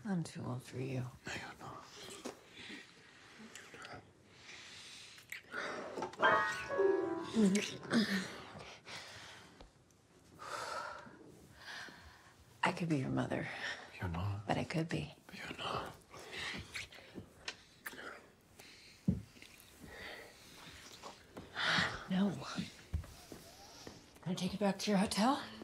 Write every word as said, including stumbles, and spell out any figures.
I'm too old for you. No, you're not. I could be your mother. You're not. But I could be. But you're not. No. Can I take you back to your hotel?